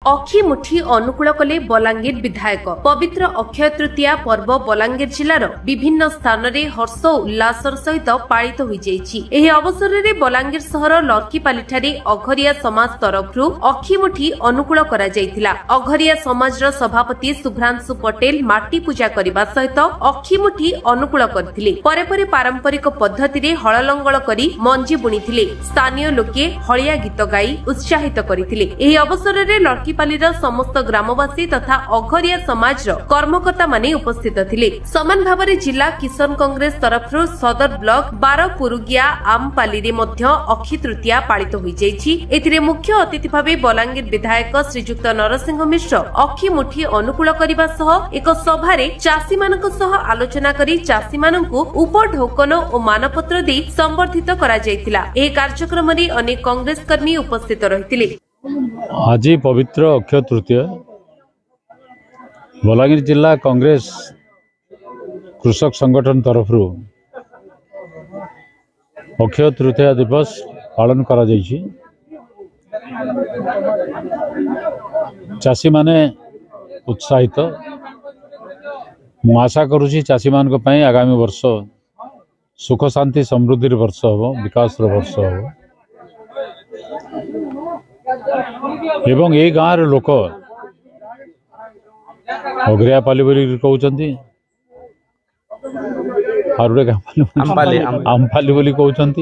अखिमुठी अनुकूल कले बलांगीर विधायक। पवित्र अक्षय तृतीया पर्व बलांगीर जिलार विभिन्न स्थान में हर्ष उल्लासर सहित पालित होई। अवसर में बलांगीर सहर लर्कीपाली अघरिया समाज तरफ अखिमुठी अनुकूल करा जायतिला। अघरिया समाज सभापति शुभ्रांशु पटेल माटी पूजा करने सहित अखिमुठी अनुकूल करथिले। परे परे पारंपरिक पद्धति रे हल लंगल करी मंजी बुणीथिले। स्थानीय लोके हलिया गीत गाई उत्साहित करथिले। एही अवसर में लर्की समस्त ग्रामवासी तथा अघरिया समाज कर्मकर्ता माने उपस्थित थिले। समान भाव में जिला किसान कांग्रेस तरफ सदर ब्लॉक 12 पुरुगिया आमपाली रे मध्य अक्षय तृतीया पालित होई जायछि। एथिरे मुख्य अतिथि भावे बलांगीर विधायक श्रीजुक्त नरसिंह मिश्र अखिमुठी अनुकूल करिबा सह एक सभारे चासी मानक सह आलोचना करी चासी मानकु उपढोकन और मानपत्र दे संबर्धित करा जायतिला। ए कार्यक्रम रे अनेक कांग्रेस कर्मी उपस्थित रहितिले। आज पवित्र अक्षय तृतीया बलांगीर जिला कांग्रेस कृषक संगठन तरफ अक्षय तृतीया दिवस पालन करा जायछि। चासी माने उत्साहित। मु आशा करुछि चासी मान को पई आगामी वर्ष सुख शांति समृद्धि वर्ष हो, विकास वर्ष हो एवं ये गाँव लोक अग्रियापाली कहते आमपाली बोली कहते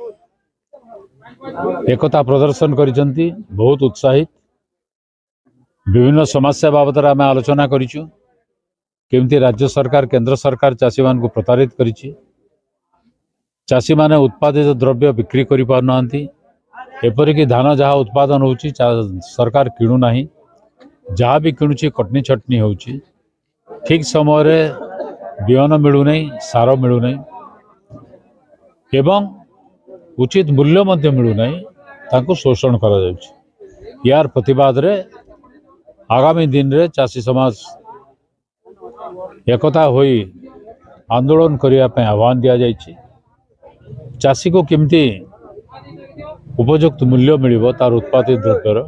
एकता प्रदर्शन करिसेंती। बहुत उत्साहित। विभिन्न समस्या बाबद आम आलोचना करिछु। केमती राज्य सरकार केंद्र सरकार चासी मान को प्रतारित करिछि। चासी माने उत्पादित द्रव्य बिक्री करि पारनांती। एपरिक धान जहाँ उत्पादन होची सरकार किणु नाही। जहाँ भी किणुची कटनी छटनी होची। ठीक समय रे बिहन मिलू नहीं, सार मिलू नहीं एवं उचित मूल्य मध्य मिलू नहीं। तांको शोषण करा जाउची। यार प्रतिवाद रे आगामी दिन रे चासी समाज एकता होई आंदोलन करिया पे आह्वान दिया जाइछि। चासी को केमती उपयुक्त मूल्य मिलिबो तार उत्पादित द्रव्यर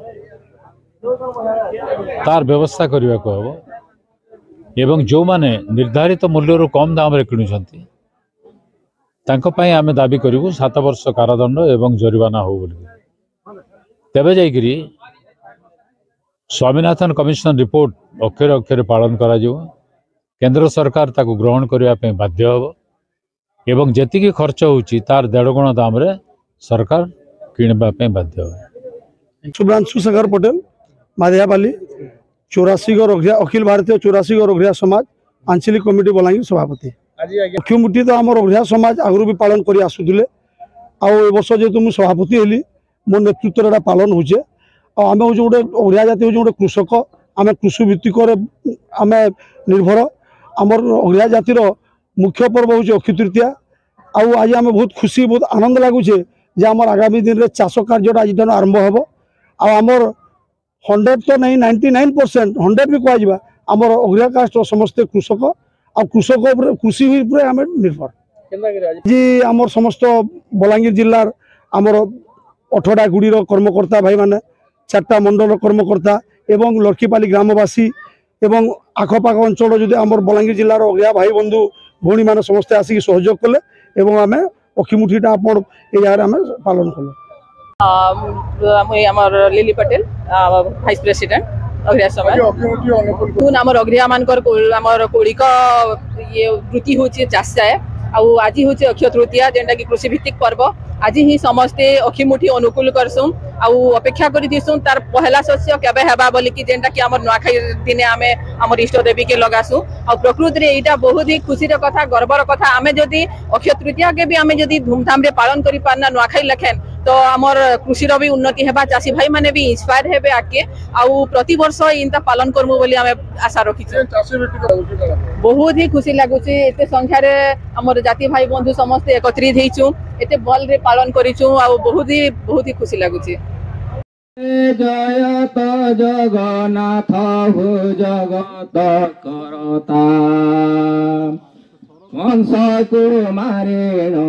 तार व्यवस्था करने को हम एवं जो माने निर्धारित मूल्य रो कम दाम रे किणुछंती तांको पई आमे दाबी करिवु 7 वर्ष कारादंड एवं जरिमाना हो बोली। तेबे जाइकरी स्वामीनाथन कमिशन रिपोर्ट अक्षर अक्षर पालन करा जिवो। केंद्र सरकार ताको ग्रहण करिया पे बाध्य हो एवं जेतिकी खर्च होची तार 1.5 गुण दाम रे सरकार किणबा पे बाध्य हो। शुभ्रांशु शेखर पटेल माधियापाली 84 गो अखिल भारतीय 84 गो रोघिया समाज आंचलिक कमिटी बलांगीर सभापति। अखिमुठी तो आम रोघिया समाज आगु भी पालन कर आसुले। आवर्ष जेहतु मुझे सभापति हेली मो नेतृत्व पालन होचे। आम हूँ गोटे ओडिया जाति हूँ गोटे कृषक। आम कृषि भित्तिक आम निर्भर। आमर ओडिया जातिर मुख्य पर्व हूँ अक्षय तृतीया। आज आम बहुत खुशी बहुत आनंद लगुचे जे आमर आगामी दिन में चाष कार्य आज आरंभ हम। आमर 100 तो नहीं 99% 100 भी कह आमर अग्रिया कास्ट समस्त कृषक आ कृषक कृषि आम निर्भर। जी आमर समस्त बलांगीर जिलार आमर 8टा गुड़ीर कर्मकर्ता भाई माने 4टा मंडल कर्मकर्ता एवं लर्कीपाली ग्रामवासी एवं आखपाख अंचल जो आमर बलांगीर जिलार अग्रिया भाई बंधु भौणी मैंने समस्ते आसिक सहयोग कले एवं आम अखिमुठीटा आप जगह आम पालन कलु। लिली पटेल वाइस प्रेसिडेंट अग्रिया समाज। आमर अग्रिया मानकर आमर कौड़िक ये वृत्ति हूँ चाष है। आज हूँ अक्षय तृतीया जेनटा कि कृषि भित्तिक पर्व। आज ही समस्ते अखिमुठी अनुकूल करसुँ अपेक्षा कर तार पहला शस्य केबे हेबा बोली कि जेनटा कि आमर नुआखाई दिने आमे आमर इष्ट देवी के लगासु। आ प्रकृति रे एटा बहुत ही खुशीर कथा गर्वर कथा। आमे जदि अक्षय तृतीया के भी आमे जदि धूमधाम रे पालन करि पारना नुआखाई लखेन तो आमर कृषिर भी उन्नति हेबा। चासी भाई माने भी इंस्पायर हेबे आके आउ प्रति वर्ष इनता पालन करमु बोली आमे आशा रखिछु। बहुत ही खुशी लागुची। एते संख्या रे आमर जाति भाई बंधु समस्त एकत्रित हेइछु। एते बल रे पालन करिछु आ बहुत ही खुशी लागुची। जय तो जगन्नाथ हो जगत करता कंस कुमारे न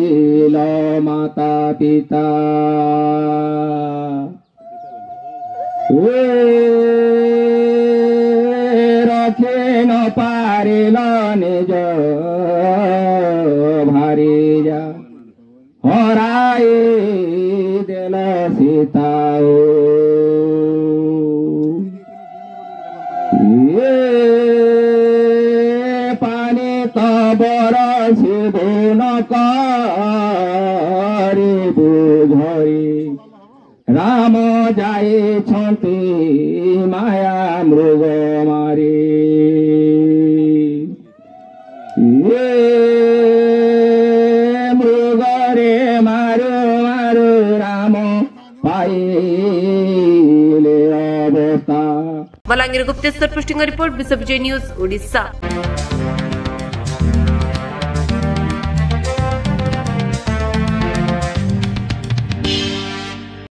रखिल माता पिता रखे न पारिल निज भारी जा हराई देल सीता पानी तो बरसी न करी बुझई राम जाए छंती माया मृग मारी मृग रे मारो मारो राम पाइले अवस्था। बलांगीर गुप्तेश्वर पृष्टिंग रिपोर्ट विश्व विजय न्यूज ओडिशा।